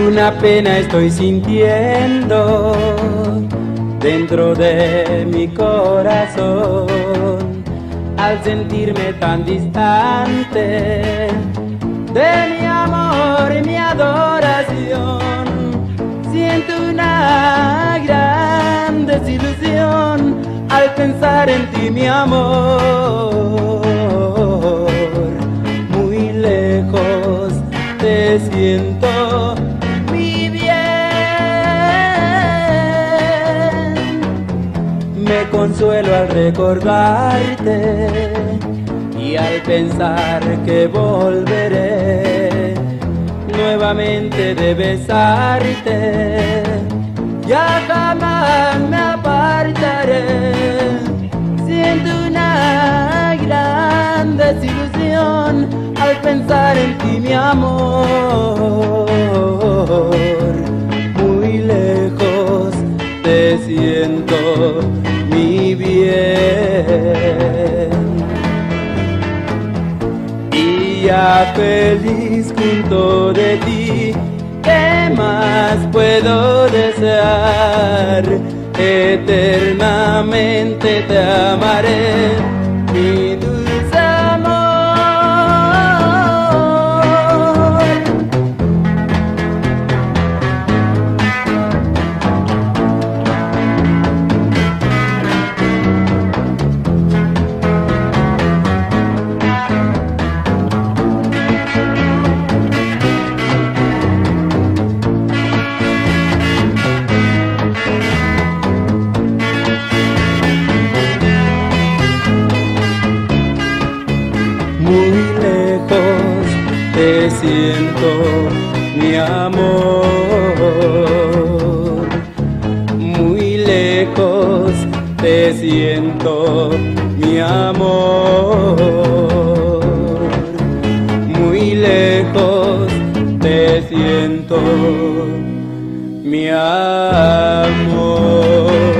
Una pena estoy sintiendo dentro de mi corazón al sentirme tan distante de mi amor y mi adoración. Siento una gran desilusión al pensar en ti, mi amor. Muy lejos te siento, mi bien. Me consuelo al recordarte y al pensar que volveré nuevamente de besarte. Ya jamás me apartaré. Siento una gran desilusión al pensar en ti, mi amor. Muy lejos te siento, mi bien. Y ya feliz junto de ti, ¿qué más puedo desear? Eternamente te amaré, mi dulce amor. Muy lejos te siento, mi amor. Muy lejos te siento, mi amor. Muy lejos te siento, mi amor.